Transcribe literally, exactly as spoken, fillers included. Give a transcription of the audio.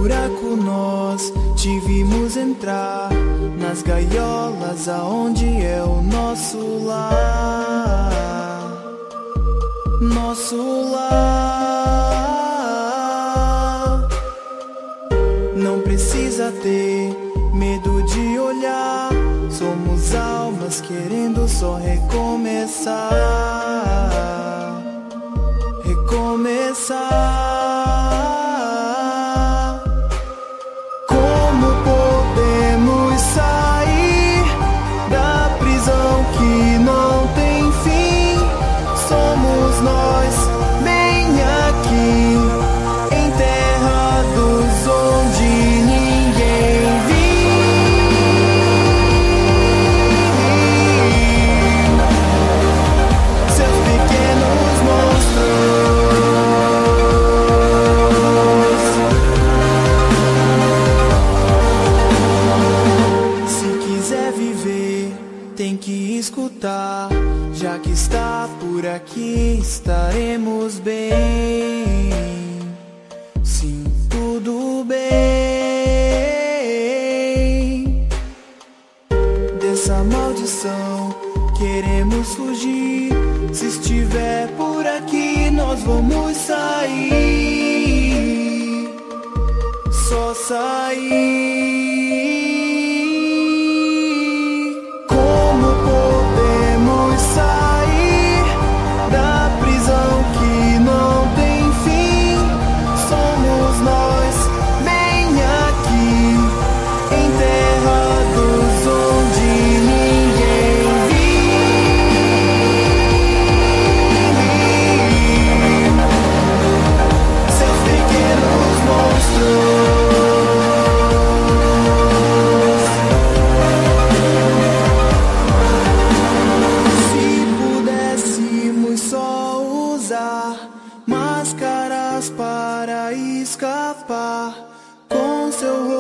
buraco nós te vimos entrar, nas gaiolas aonde é o nosso lar, nosso lar. Não precisa ter medo de olhar, somos almas querendo só recomeçar, recomeçar. Como podemos sair da prisão que não tem fim? Somos nós, bem aqui, enterrados onde ninguém viu. Seus pequenos monstros. Se quiser viver, tem que escutar. Já que está por aqui, estaremos bem. Sim, tudo bem. Dessa maldição queremos fugir. Se estiver por aqui, nós vamos sair. Só sair. Como podemos sair da prisão que não tem fim? Somos nós, bem aqui, enterrados onde ninguém viu. Seus pequenos monstros. Se pudéssemos só usar máscaras para escapar, com seu